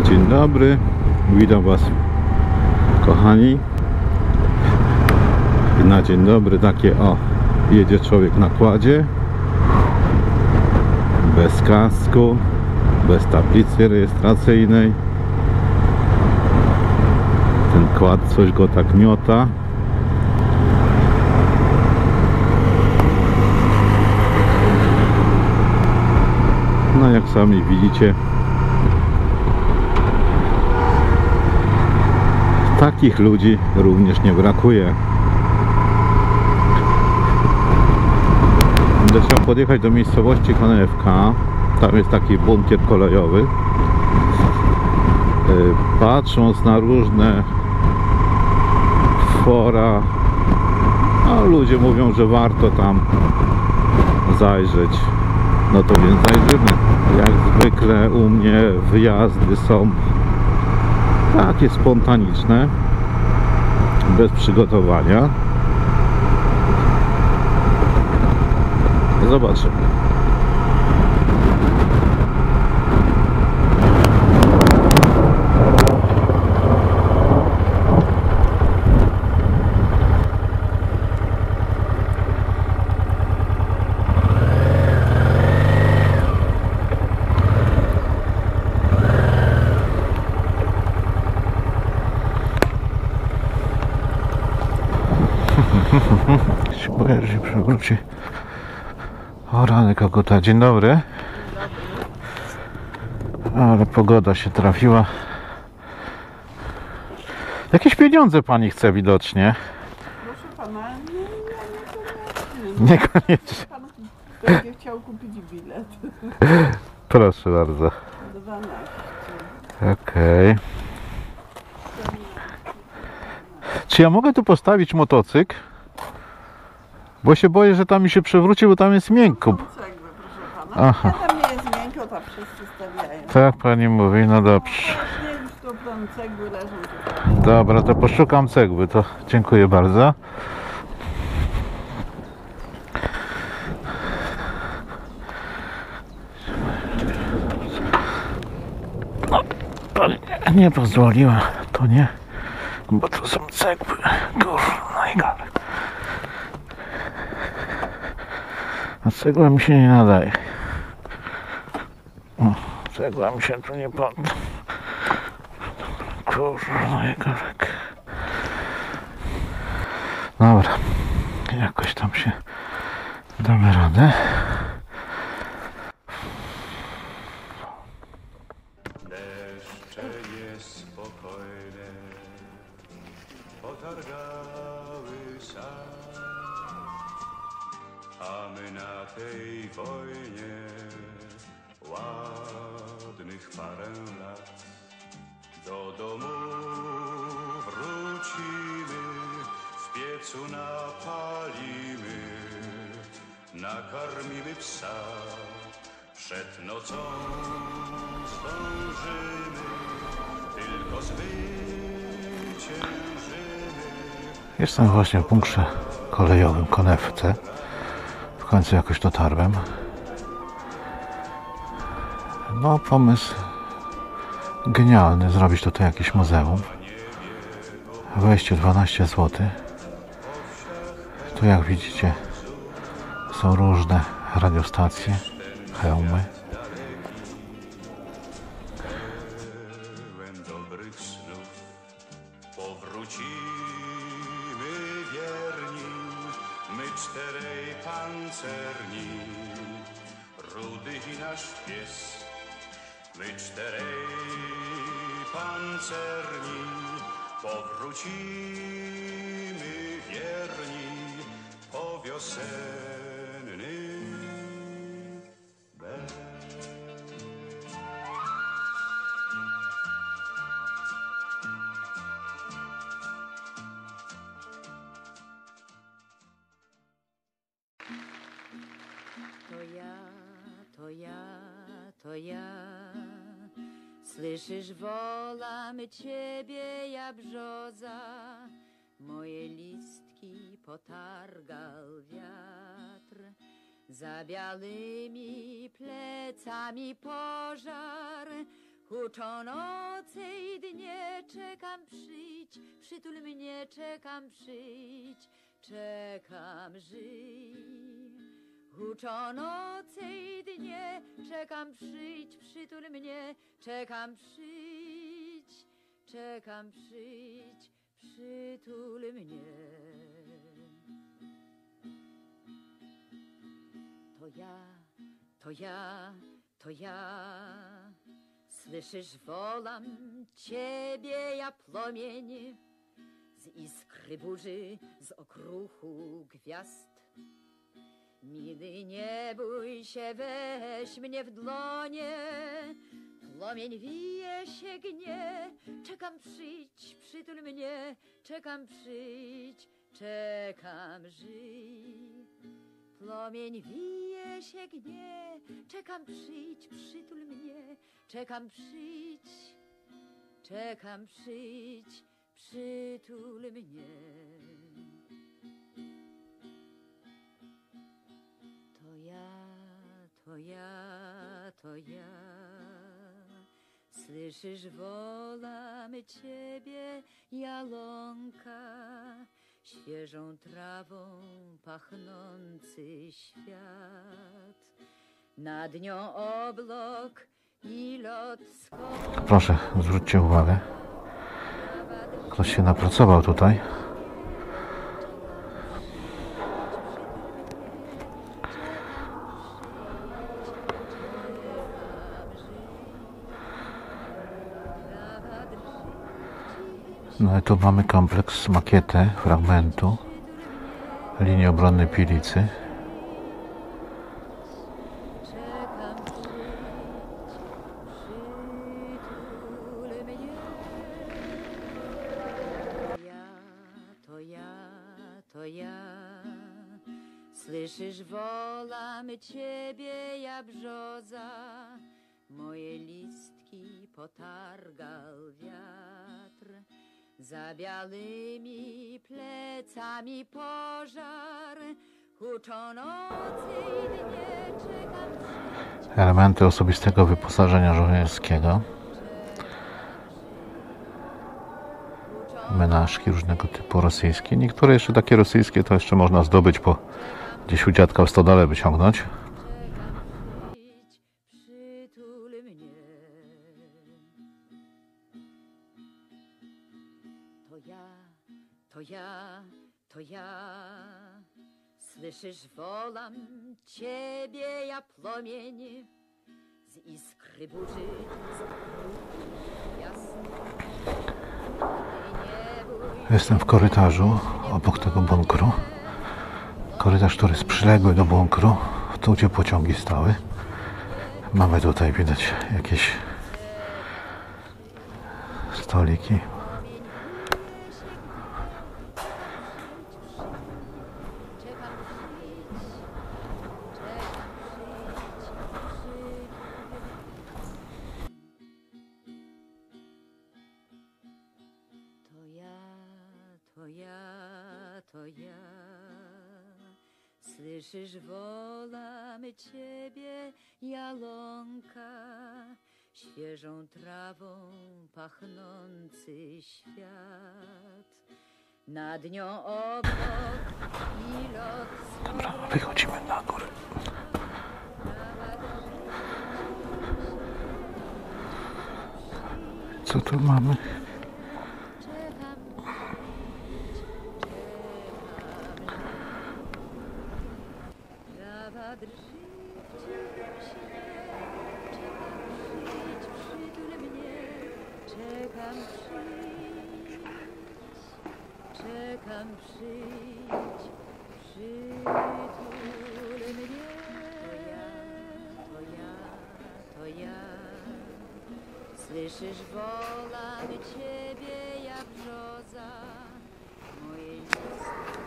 Dzień dobry, witam Was, kochani. I na dzień dobry takie jedzie człowiek na kładzie, bez kasku, bez tablicy rejestracyjnej. Ten kład coś go tak miota. No jak sami widzicie, takich ludzi również nie brakuje. Będę chciał podjechać do miejscowości Konewka. Tam jest taki bunkier kolejowy. Patrząc na różne fora, a ludzie mówią, że warto tam zajrzeć. No to więc zajrzymy. Jak zwykle u mnie wyjazdy są takie spontaniczne, bez przygotowania. Zobaczymy. Się boję, że się przewróci. O rany kokota, dzień dobry. Ale pogoda się trafiła. Jakieś pieniądze pani chce widocznie. Proszę pana, Niekoniecznie. Pan będzie chciał kupić bilet. Proszę bardzo. 12. Okej. Czy ja mogę tu postawić motocykl? Bo się boję, że tam mi się przewróci, bo tam jest miękko. Są cegły, proszę pana. Aha. A tam nie jest miękko, tam wszyscy stawiają. Tak pani mówi, no dobrze. Nie już tu tam cegły leżą tutaj. Dobra, to poszukam cegły, to dziękuję bardzo. No, to nie pozwoliła, to nie, bo to są cegły, kurwa, i galek. A cegła mi się nie nadaje. O, cegła mi się tu nie podda. Kurwa, galek. Dobra, jakoś tam się damy radę. Deszcze niespokojne potargały sad, a my na tej wojnie ładnych parę lat. Do domu wrócimy, w piecu napalimy, nakarmimy psa. Przed nocą zdążymy, tylko zwyciężymy. Jestem właśnie w punkcie kolejowym Konewce. W końcu jakoś dotarłem. No, pomysł genialny, zrobić tutaj jakieś muzeum. Wejście 12 zł. Tu jak widzicie są różne radiostacje, hełmy. Pełen dobrych snów powrócimy wierni, my czterej pancerni, Rudy i nasz pies. My czterej pancerni powrócimy wierni po wiosenny bez. To ja, słyszysz, wolam ciebie, ja brzoza, moje listki potargał wiatr, za białymi plecami pożar, Huczą noce i dnie, czekam przyjdź, przytul mnie, czekam przyjdź, czekam żyj. Huczą noce i dnie, czekam przyjdź, przytul mnie, czekam przyjdź, czekam przyjdź, przytul mnie. To ja, to ja, to ja. Słyszysz, wołam ciebie, ja płomień, z iskry burzy, z okruchu gwiazd. Mily, nie bój się, weź mnie w dłonie, płomień wije się gnie, czekam przyjdź, przytul mnie, czekam przyjdź, czekam żyj. Płomień wije się gnie, czekam przyjdź, przytul mnie, czekam przyjdź, czekam przyjdź, przytul mnie. To ja, to ja, to ja, słyszysz, wołam ciebie, jalonka, świeżą trawą pachnący świat. Nad nią oblok i lot schowany. Proszę, zwróćcie uwagę. Ktoś się napracował tutaj. No i tu mamy kompleks, makietę fragmentu linii obronnej Pilicy. To ja, słyszysz, wołam ciebie, ja brzoza, moje listki potargał wiatr, za białymi plecami pożar, huczą nocy i dnie, czekam przyjdź. Elementy osobistego wyposażenia żołnierskiego. Menażki różnego typu rosyjskie. Niektóre jeszcze takie rosyjskie to jeszcze można zdobyć, po gdzieś u dziadka w stodole wyciągnąć. Przytul mnie. To ja, to ja, to ja. Słyszysz, wołam ciebie, ja płomień, z iskry burzy, z gwiazd. Jestem w korytarzu obok tego bunkru. Korytarz, który jest przyległy do bunkru, tu gdzie pociągi stały. Mamy tutaj, widać, jakieś stoliki. To ja, słyszysz, wołam ciebie, jalonka, świeżą trawą pachnący świat. Nad nią oblok i lot. Dobra, wychodzimy na górę. Co tu mamy? Czekam przyjdź, przytul mnie. To ja, słyszysz, wołam ciebie, ja brzoza, moje listki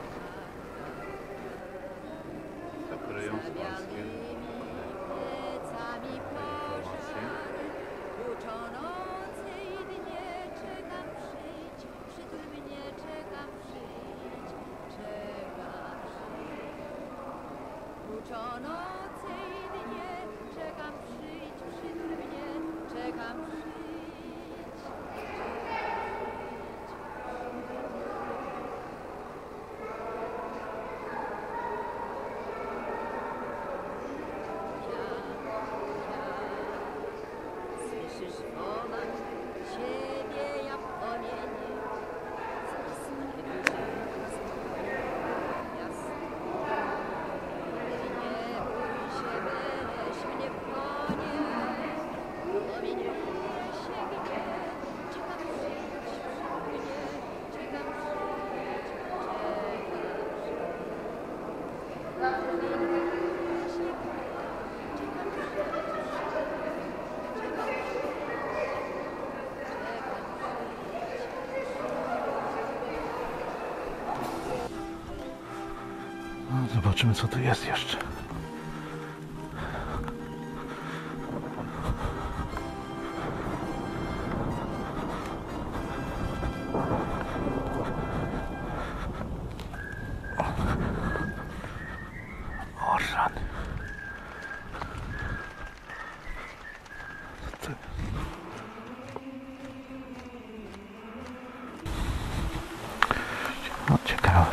potargał. Plecami pożar, huczą noce i dnie, czekam przyjdź, przytul mnie, czekam przyjdź, czekam przyjdź. Huczą noce i dnie, czekam przyjdź, przytul mnie, czekam czekam przyjdź. Słyszysz wołać ciebie jak płomienie z pismem jasno. Nie bój się, weź mnie w konie, płomieniuje się gdzie, czekam przyjdź przy mnie, czekam przyjdź, płomieniuje się gdzie, czekam przyjdź. No, zobaczymy, co tu jest jeszcze. O, rany. Co to? O, ciekawe.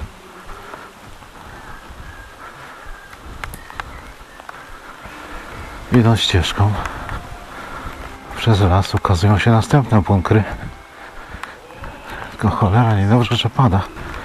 Idąc ścieżką przez las ukazują się następne bunkry. Tylko cholera, niedobrze, że pada.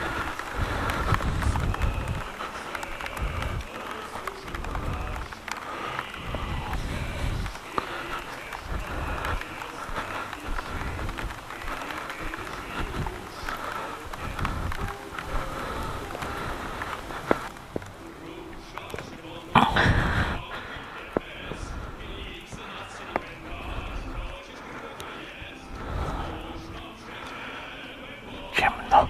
Ciemno.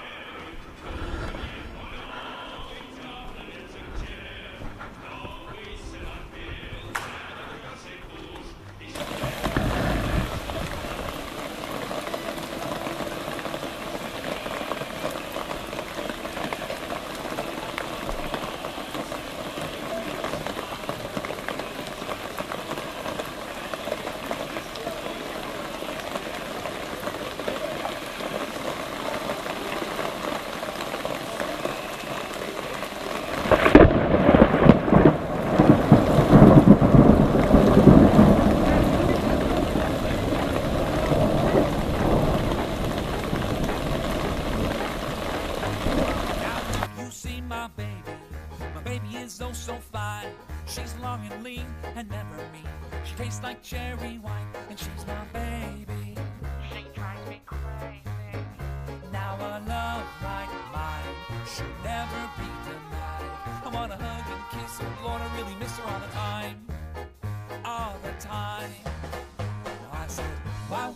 You see my baby is oh so fine. She's long and lean and never mean. She tastes like cherry wine, and she's my baby. She drives me crazy. Now a love like mine should never be denied. I wanna hug and kiss her, Lord, I really miss her all the time, all the time. Now I said, why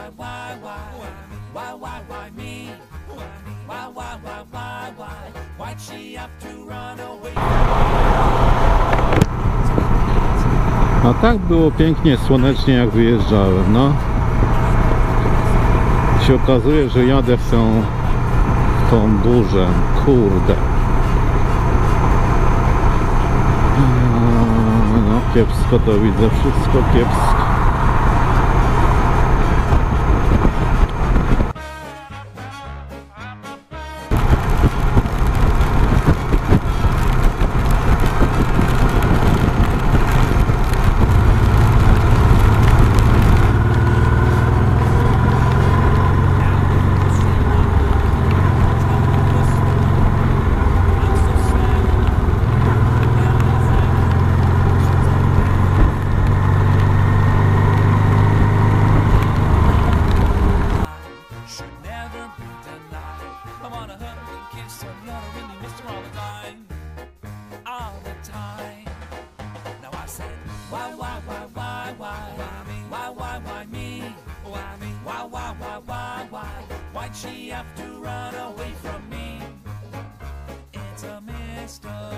me? Why'd she have to run away? A tak było pięknie, słonecznie, jak wyjeżdżałem, no. Się okazuje, że jadę w tą burzę, kurde. No kiepsko to widzę, wszystko kiepsko. Why'd she have to run away from me? It's a mystery.